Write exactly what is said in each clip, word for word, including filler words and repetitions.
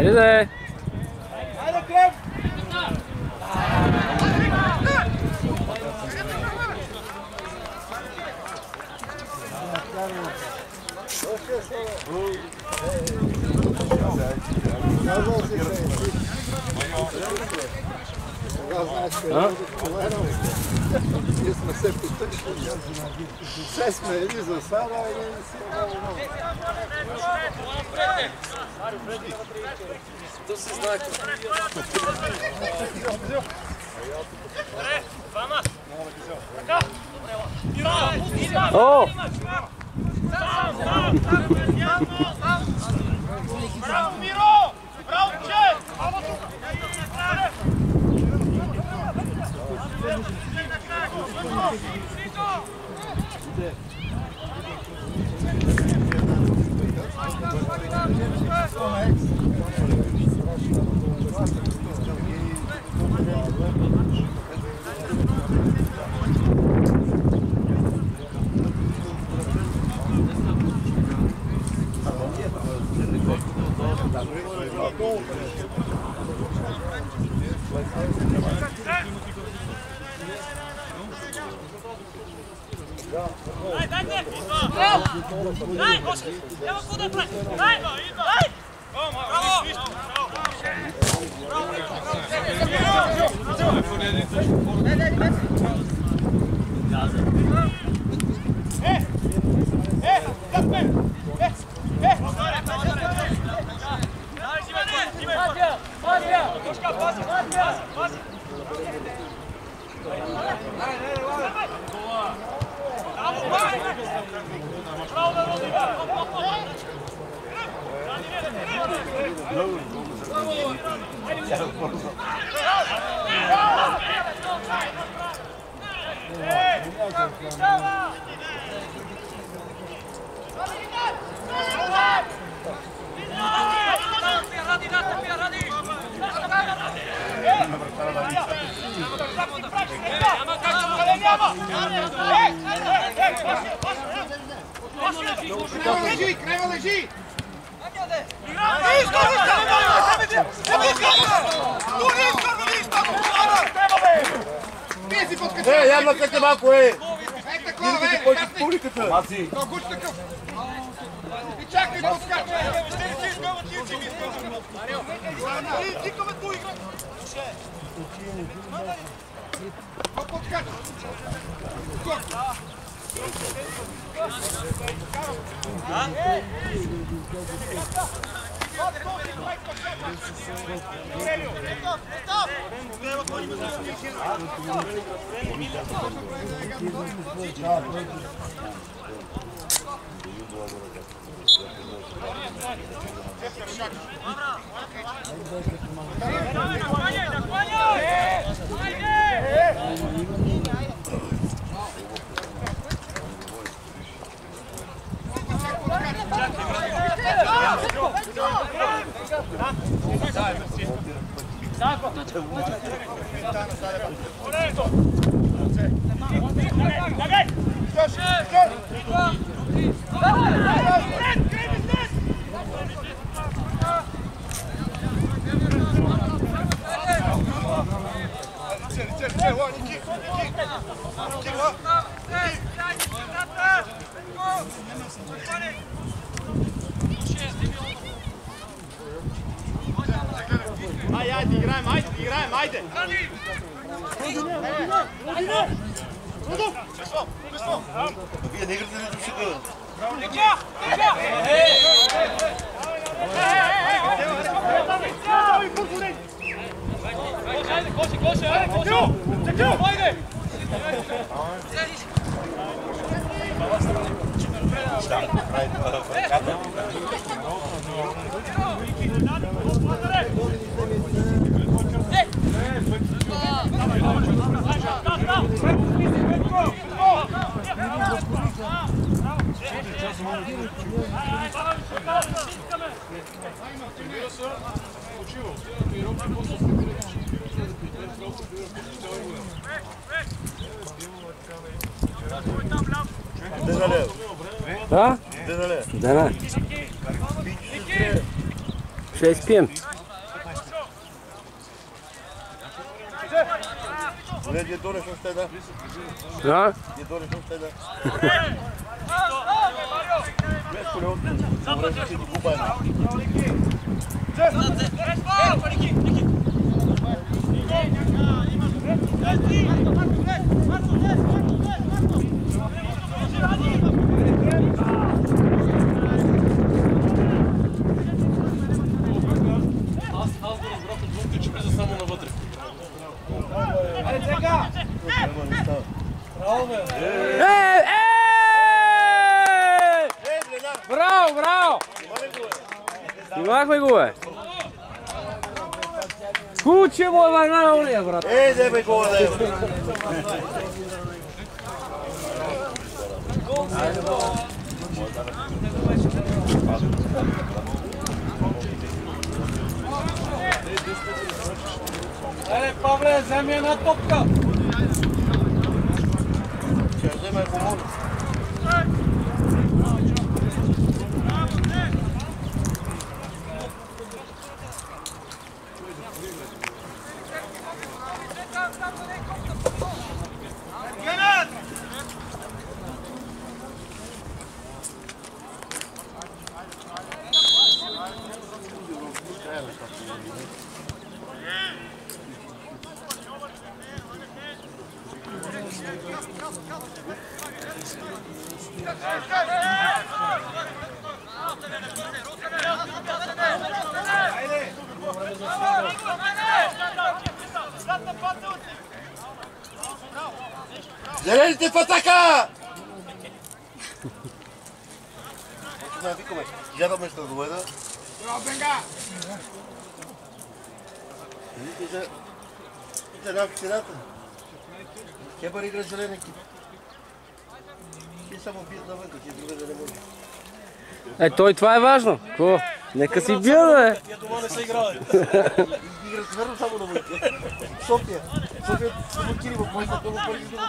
Хайде да е! Хайде, Клем! Сега знаеш къде да поверам. Ние сме се потъчили. Все сме или за Сара, или за Сара. То се знае. О! Браво, Миро! Браво, че! Daj, daj, daj! Daj, Boski! Evo kuda play! Daj! Daj! Bravo! E! E! Zapne! E! E! Madja! Madja! Koška, pazi! Pazi! Pazi! Bravo da rodi! Leži, Krema leži! Е, явно къде малко е! Ей, такова, бе! Който с публиката! Маси! Куч такъв! И чакай, подскача! Ще ли си изгълва, ти учи ми изгълва! Марио! Тикаме твой! Подскача! Ajde, ajde, igrajem, ajde, igrajem, ajde! Вие не играте ли душика? Легя! Легя! Ajde, koši, koši, ajde, koši! Čekaj, ajde! Да? Да, да. Ще изпием. Не, gdje doreš ošte da? Ja? Gdje doreš ošte da? Nešto ne odmah, vreći ti kubajna. Bravo, bravo! Imahme gube! Kuće moj na unije, brate! E, debe gola, evo! Ajde, Pavle, zamjena topka! Če, zemaj pomoći. Zeleните в атака! Починай, викаме. Гледаме ще доведа. Браво, Бенга! Видите за... Видите една вксината. Кебър игра зелен екип. Ти само бият навън, ти друга да не може. Е, той това е важно. Какво? Нека си бия, бе! Тия дома не са играли. Играт верно само на вънке. София. София са блокири в моята много пари да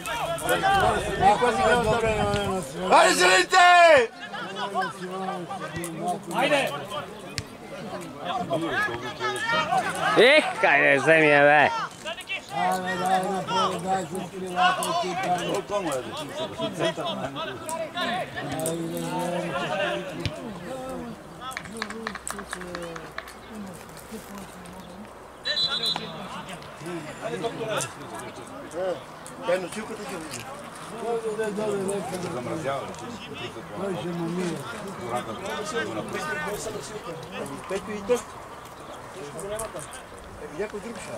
блокири. Хайде, зелените! Хайде! Ех, хайде, вземи я, бе! Ай, дай, направо, дай се скривата от ти там. Колко е? Център. Ай, да вземем. Хайде, докторе! Дай носилката ги вижда. Добре, добре, лека да Замразява. той ще му мие. Пето и тъст. Някой друг ще.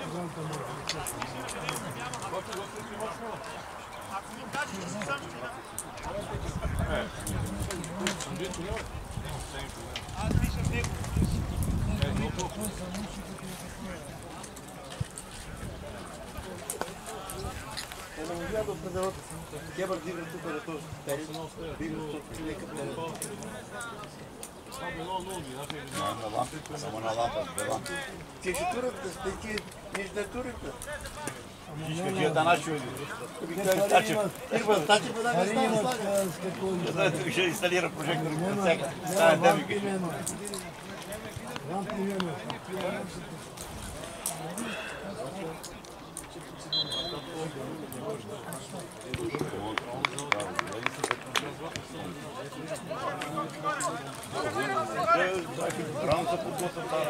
Не можа да определят. Кебър дигра тук да този. Дигра тук. Нека плена. Само на лампа, две лампи. Ти ще турят да сте ти, ние ще турите. Виж какви е даначи, Тачев. Ирбан, Тачев веднага Пари става имат слага. с какво не да знаете, ще инсталира прожектор от няма. всяка. Няма Става лампи девика. няма. Лампи няма. Рано се подготвя тази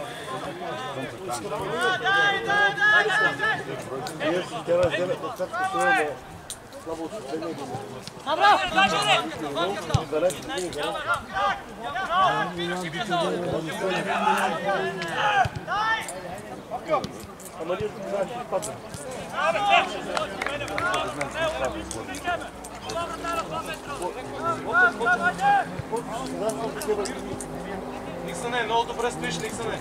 Ние ще те разделят от всяка страна, но слабо отстъпление. Ама ние тук знаеш, че падна. Никсане, много добре стоиш, Никсане.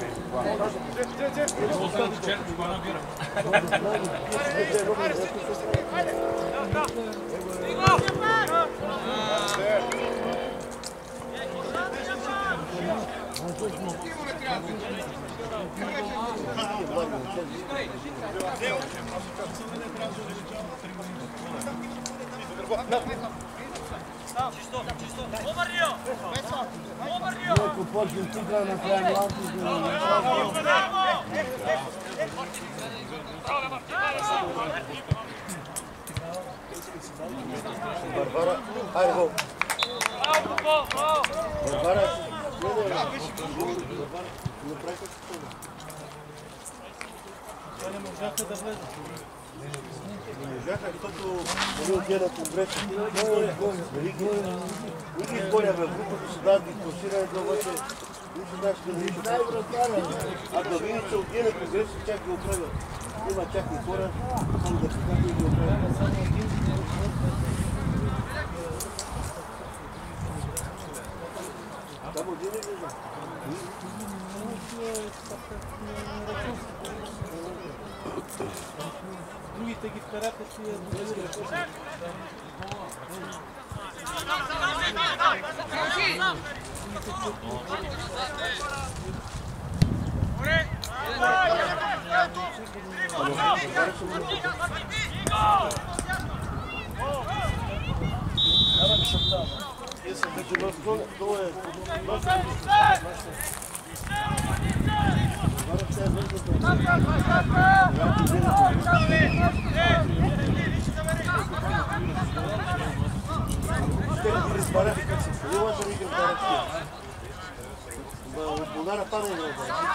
Ако почнем тук да направим лампи, да не направим. Варвара, айде го. Браво, браво, браво! Варвара, Варвара, направи как се това. Те не можаха да влезат. Не можаха, защото не отида на конгрес. Не ги изгоня в групата, се дадат ги класирането, обаче не се знаеш къде ги правят. А да видите, че отида на конгрес и чак ги оправят. Има чакни хора, само да покажат и ги оправят. Само един ли не знам? Другите ги вкараха си я добре. Удара пане не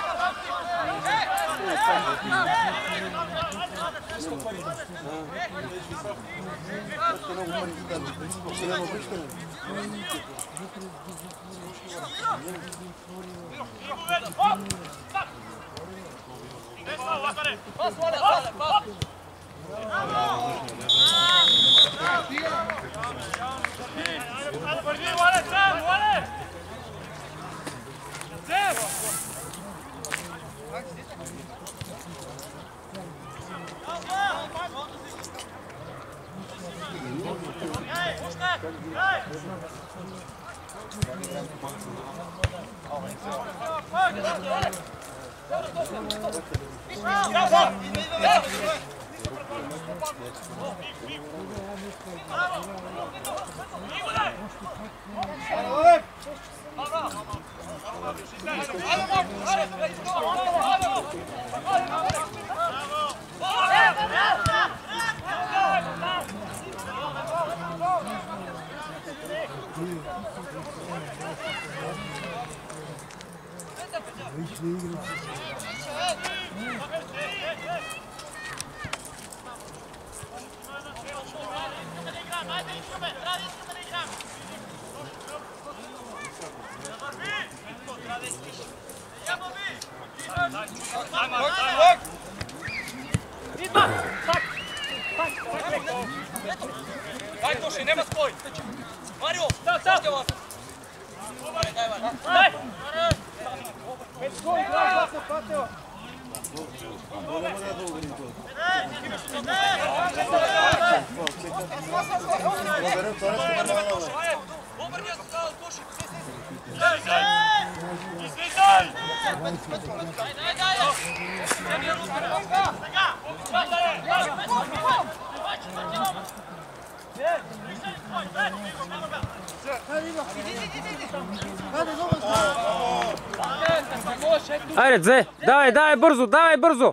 Айде, Дзе! Давай, давай бързо, давай бързо!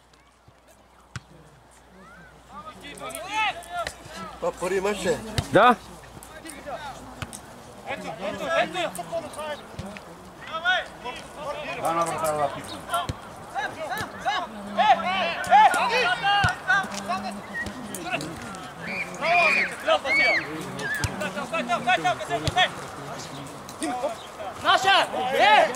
Това пари имаше? Да. Да, на врата да пипам. Наша! Е!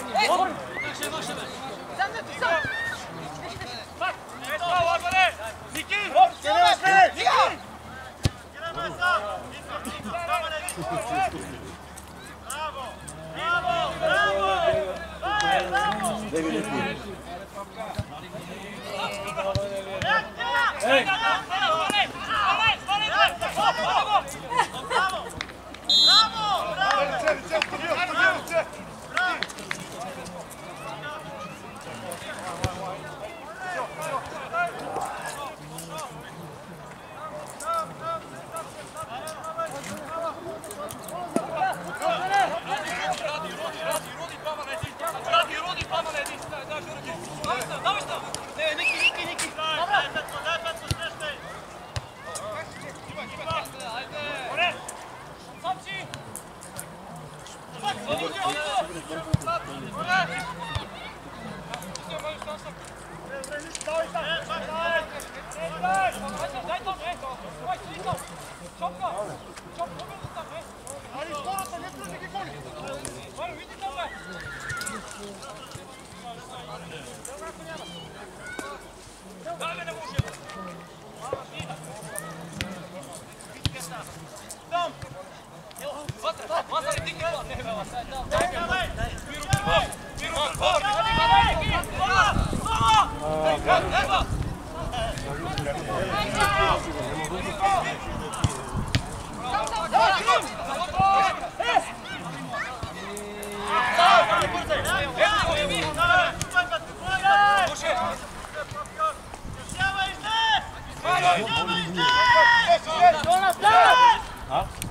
Давай, давай, давай! Не, Ники, Ники, Ники! Добре! Дай, моли.